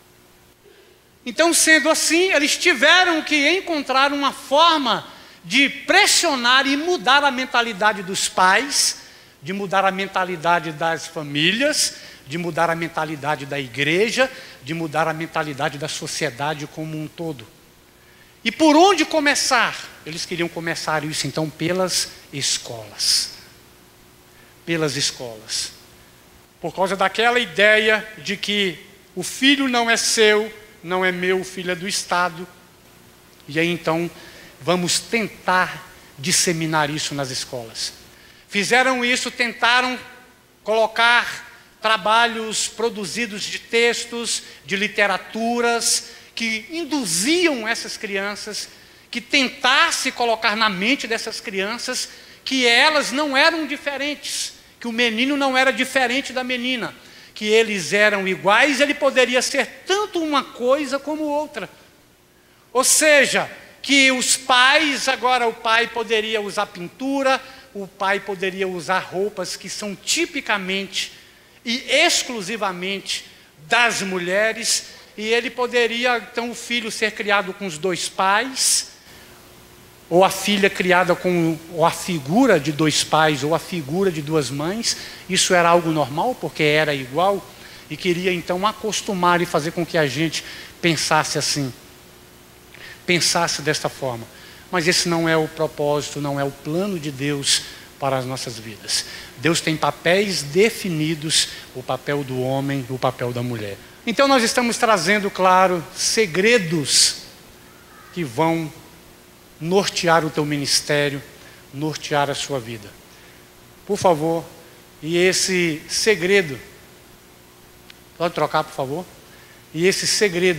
Então, sendo assim, eles tiveram que encontrar uma forma de pressionar e mudar a mentalidade dos pais, de mudar a mentalidade das famílias, de mudar a mentalidade da igreja, de mudar a mentalidade da sociedade como um todo. E por onde começar? Eles queriam começar isso, então, pelas escolas. Pelas escolas, por causa daquela ideia de que o filho não é seu, não é meu, o filho é do Estado. E aí então vamos tentar disseminar isso nas escolas. Fizeram isso, tentaram colocar trabalhos produzidos de textos, de literaturas, que induziam essas crianças, que tentasse colocar na mente dessas crianças que elas não eram diferentes, que o menino não era diferente da menina, que eles eram iguais, ele poderia ser tanto uma coisa como outra. Ou seja, que os pais, agora o pai poderia usar pintura, o pai poderia usar roupas que são tipicamente e exclusivamente das mulheres, e ele poderia, então, o filho ser criado com os dois pais, ou a filha criada com ou a figura de dois pais, ou a figura de duas mães. Isso era algo normal, porque era igual, e queria então acostumar e fazer com que a gente pensasse assim, pensasse desta forma. Mas esse não é o propósito, não é o plano de Deus para as nossas vidas. Deus tem papéis definidos, o papel do homem, o papel da mulher. Então nós estamos trazendo, claro, segredos que vão nortear o teu ministério, nortear a sua vida. Por favor, e esse segredo, pode trocar, por favor? E esses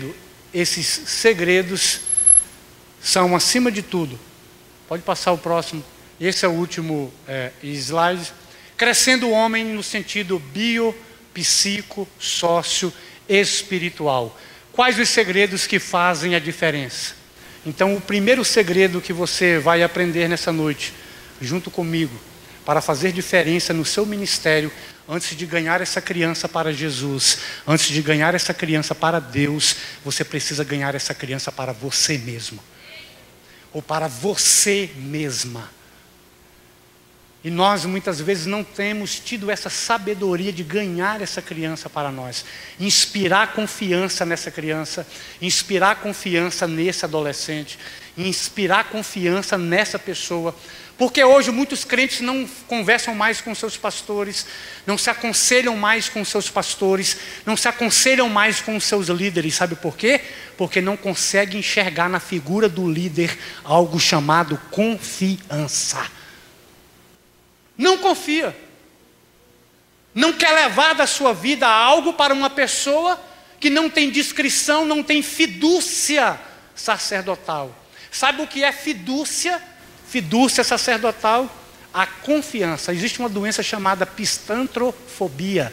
segredos são, acima de tudo, pode passar o próximo, esse é o último slide, crescendo o homem no sentido bio, psico, sócio, espiritual. Quais os segredos que fazem a diferença? Então, o primeiro segredo que você vai aprender nessa noite, junto comigo, para fazer diferença no seu ministério, antes de ganhar essa criança para Jesus, antes de ganhar essa criança para Deus, você precisa ganhar essa criança para você mesmo, ou para você mesma. E nós muitas vezes não temos tido essa sabedoria de ganhar essa criança para nós, inspirar confiança nessa criança, inspirar confiança nesse adolescente, inspirar confiança nessa pessoa. Porque hoje muitos crentes não conversam mais com seus pastores, não se aconselham mais com seus pastores, não se aconselham mais com os seus líderes. Sabe por quê? Porque não conseguem enxergar na figura do líder algo chamado confiança. Não confia. Não quer levar da sua vida algo para uma pessoa que não tem discrição, não tem fidúcia sacerdotal. Sabe o que é fidúcia? Fidúcia sacerdotal? A confiança. Existe uma doença chamada pistantrofobia.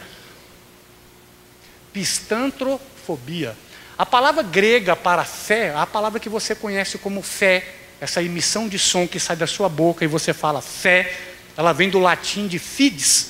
Pistantrofobia. A palavra grega para fé, a palavra que você conhece como fé, essa emissão de som que sai da sua boca e você fala fé, Ela vem do latim de fides.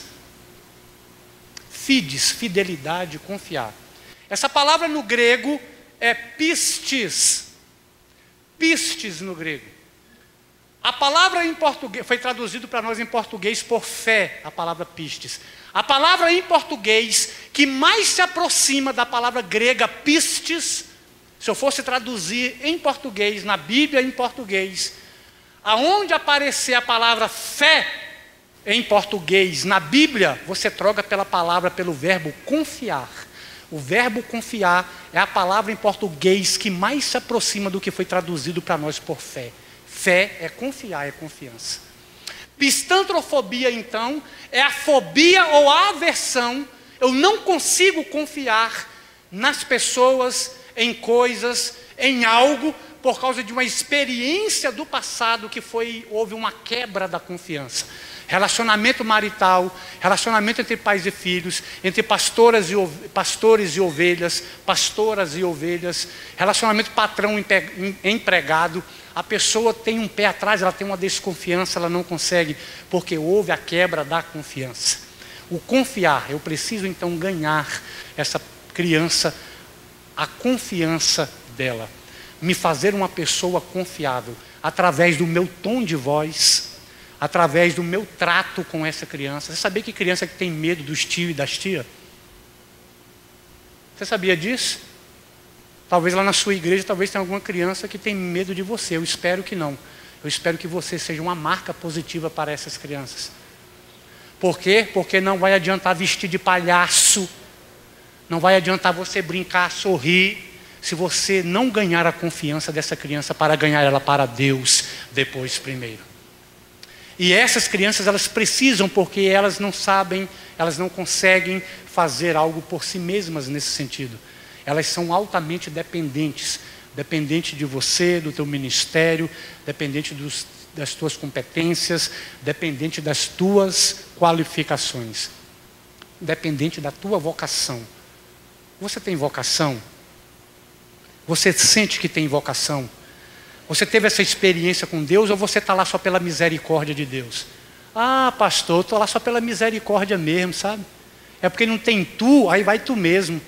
Fides, fidelidade, confiar. Essa palavra no grego é pistis. Pistis no grego. A palavra em português, foi traduzido para nós em português por fé, a palavra pistis. A palavra em português que mais se aproxima da palavra grega pistis, se eu fosse traduzir em português, na Bíblia em português, aonde aparecer a palavra fé em português, na Bíblia, você troca pelo verbo confiar. O verbo confiar é a palavra em português que mais se aproxima do que foi traduzido para nós por fé. Fé é confiar, é confiança. Pistantrofobia, então, é a fobia ou a aversão. Eu não consigo confiar nas pessoas, em coisas, em algo, por causa de uma experiência do passado que houve uma quebra da confiança. Relacionamento marital, relacionamento entre pais e filhos, entre pastores e ovelhas, pastoras e ovelhas, relacionamento patrão-empregado. A pessoa tem um pé atrás, ela tem uma desconfiança, ela não consegue, porque houve a quebra da confiança. O confiar, eu preciso então ganhar essa criança, a confiança dela. Me fazer uma pessoa confiável, através do meu tom de voz, através do meu trato com essa criança. Você sabia que criança que tem medo dos tios e das tias? Você sabia disso? Talvez lá na sua igreja, talvez tenha alguma criança que tem medo de você. Eu espero que não. Eu espero que você seja uma marca positiva para essas crianças. Por quê? Porque não vai adiantar vestir de palhaço, não vai adiantar você brincar, sorrir, se você não ganhar a confiança dessa criança para ganhar ela para Deus depois primeiro. E essas crianças, elas precisam, porque elas não sabem, elas não conseguem fazer algo por si mesmas nesse sentido. Elas são altamente dependentes. Dependente de você, do teu ministério, dependente das tuas competências, dependente das tuas qualificações, dependente da tua vocação. Você tem vocação? Você sente que tem vocação? Você teve essa experiência com Deus ou você está lá só pela misericórdia de Deus? Ah, pastor, eu estou lá só pela misericórdia mesmo, sabe? É porque não tem tu, aí vai tu mesmo.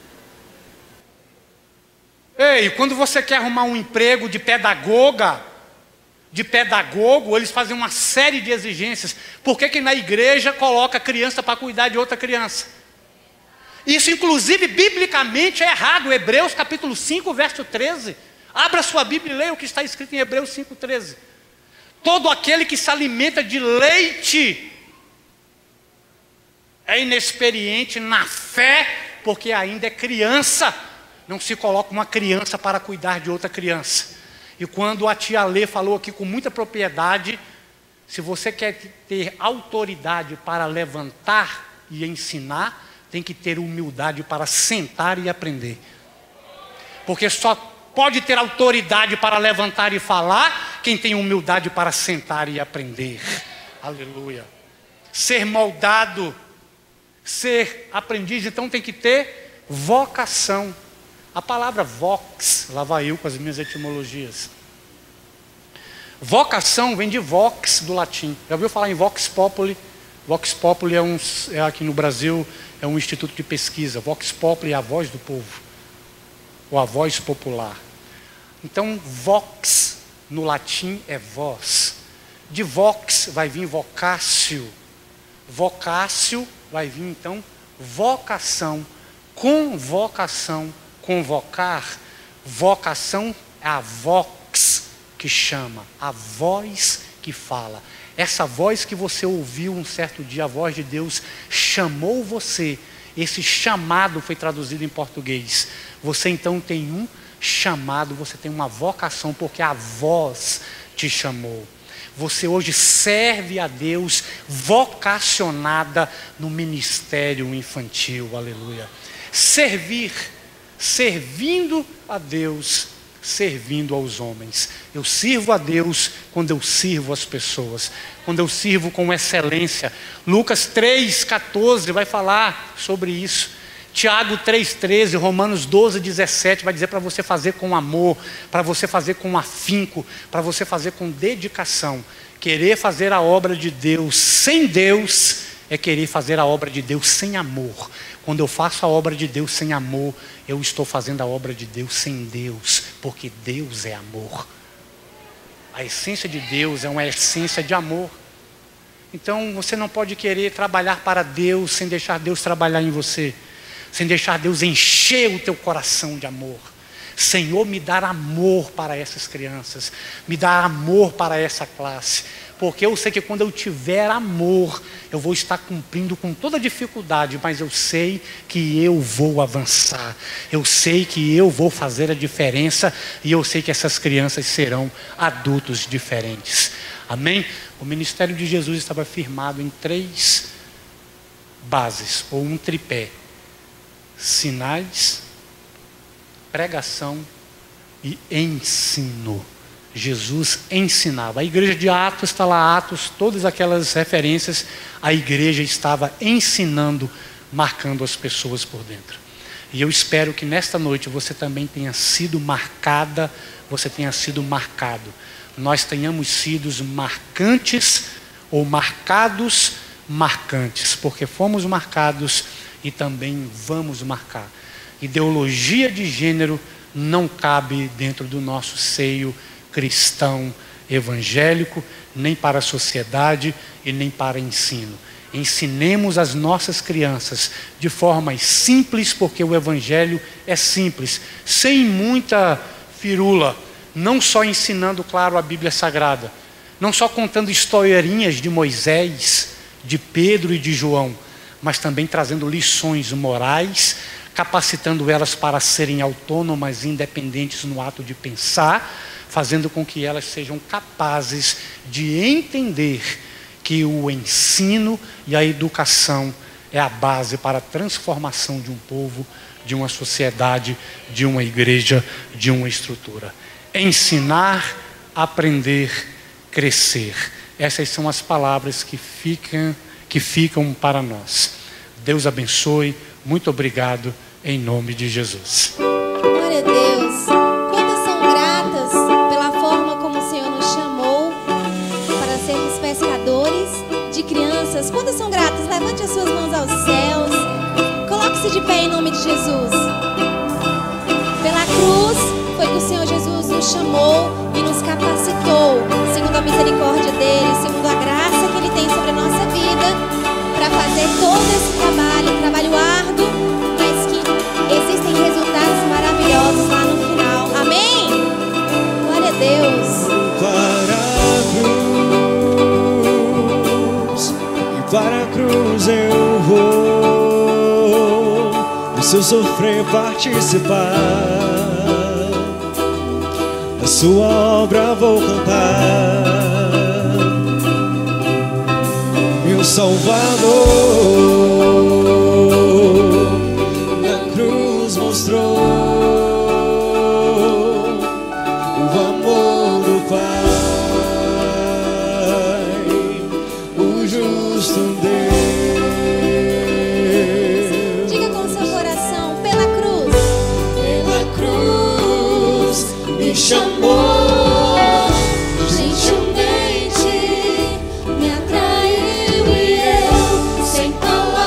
Ei, quando você quer arrumar um emprego de pedagoga, de pedagogo, eles fazem uma série de exigências. Por que na igreja coloca criança para cuidar de outra criança? Isso, inclusive, biblicamente é errado. Hebreus capítulo 5, verso 13. Abra sua Bíblia e leia o que está escrito em Hebreus 5,13. Todo aquele que se alimenta de leite é inexperiente na fé, porque ainda é criança. Não se coloca uma criança para cuidar de outra criança. E quando a tia Lê falou aqui com muita propriedade, se você quer ter autoridade para levantar e ensinar, tem que ter humildade para sentar e aprender. Porque só pode ter autoridade para levantar e falar quem tem humildade para sentar e aprender. Aleluia. Ser moldado, ser aprendiz, então tem que ter vocação. A palavra vox, lá vai eu com as minhas etimologias. Vocação vem de vox, do latim. Já ouviu falar em vox populi? Vox populi é aqui no Brasil, é um instituto de pesquisa. Vox populi é a voz do povo, ou a voz popular. Então, vox, no latim, é voz. De vox vai vir vocatio. Vocatio vai vir, então, vocação. Convocação, convocar. Vocação é a vox que chama, a voz que fala. Essa voz que você ouviu um certo dia, a voz de Deus chamou você. Esse chamado foi traduzido em português. Você então tem um chamado, você tem uma vocação, porque a voz te chamou. Você hoje serve a Deus vocacionada no ministério infantil, aleluia. Servir, servindo a Deus, servindo aos homens. Eu sirvo a Deus quando eu sirvo as pessoas, quando eu sirvo com excelência. Lucas 3,14 vai falar sobre isso. Tiago 3,13, Romanos 12,17 vai dizer para você fazer com amor, para você fazer com afinco, para você fazer com dedicação. Querer fazer a obra de Deus sem Deus é querer fazer a obra de Deus sem amor. Quando eu faço a obra de Deus sem amor, eu estou fazendo a obra de Deus sem Deus, porque Deus é amor. A essência de Deus é uma essência de amor. Então você não pode querer trabalhar para Deus sem deixar Deus trabalhar em você, sem deixar Deus encher o teu coração de amor. Senhor, me dá amor para essas crianças, me dá amor para essa classe, porque eu sei que quando eu tiver amor, eu vou estar cumprindo com toda dificuldade, mas eu sei que eu vou avançar, eu sei que eu vou fazer a diferença, e eu sei que essas crianças serão adultos diferentes. Amém? O ministério de Jesus estava firmado em 3 bases, ou um tripé: sinais, pregação e ensino. Jesus ensinava. A igreja de Atos está lá, Atos, todas aquelas referências, a igreja estava ensinando, marcando as pessoas por dentro. E eu espero que nesta noite você também tenha sido marcada, você tenha sido marcado. Nós tenhamos sido marcantes ou marcados marcantes, porque fomos marcados e também vamos marcar. Ideologia de gênero não cabe dentro do nosso seio cristão evangélico, nem para a sociedade e nem para ensino. Ensinemos as nossas crianças de forma simples, porque o evangelho é simples, sem muita firula, não só ensinando, claro, a Bíblia Sagrada, não só contando historinhas de Moisés, de Pedro e de João, mas também trazendo lições morais, capacitando elas para serem autônomas e independentes no ato de pensar, fazendo com que elas sejam capazes de entender que o ensino e a educação é a base para a transformação de um povo, de uma sociedade, de uma igreja, de uma estrutura. Ensinar, aprender, crescer. Essas são as palavras que ficam para nós. Deus abençoe. Muito obrigado, em nome de Jesus. Glória a Deus. Quantas são gratas pela forma como o Senhor nos chamou para sermos pescadores de crianças. Quantas são gratas? Levante as suas mãos aos céus. Coloque-se de pé em nome de Jesus. Pela cruz foi que o Senhor Jesus nos chamou e nos capacitou, segundo a misericórdia dele, segundo a graça que ele tem sobre a nossa vida, para fazer todo esse trabalho árduo, mas que existem resultados maravilhosos lá no final. Amém? Glória a Deus. Para a cruz eu vou, do seu sofrer participar, a sua obra vou cantar, meu Salvador na cruz mostrou o amor do Pai, o justo Deus. Diga com seu coração: pela cruz me chamou, gentilmente me atraiu, e eu, sem palavras,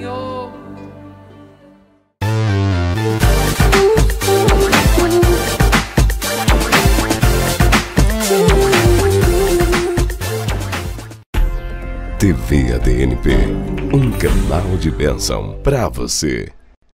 Senhor. TV ADNP, um canal de bênção para você.